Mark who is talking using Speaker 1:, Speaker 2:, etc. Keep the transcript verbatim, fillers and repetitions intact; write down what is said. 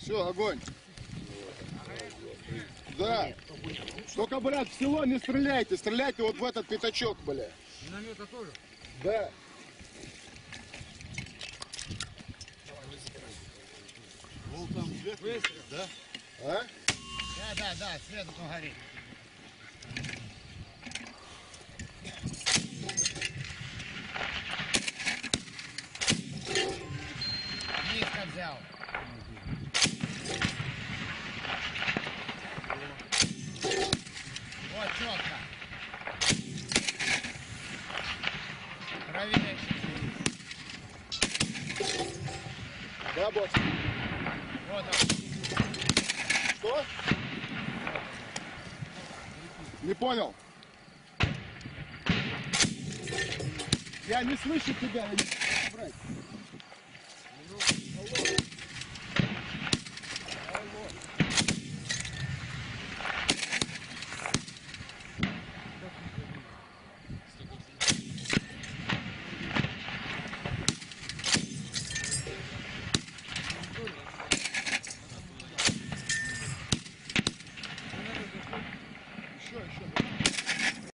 Speaker 1: Все, огонь. Да. Только, блядь, в село не стреляйте. Стреляйте вот в этот пятачок, блядь.
Speaker 2: Миномета тоже?
Speaker 1: Да.
Speaker 3: Вон там свет, да?
Speaker 1: А?
Speaker 2: Да, да, да, свет там горит. Низко взял. Вот, четко. Правее.
Speaker 1: Да, босс.
Speaker 2: Вот он.
Speaker 1: Что? Не понял. Я не слышу тебя. Я не...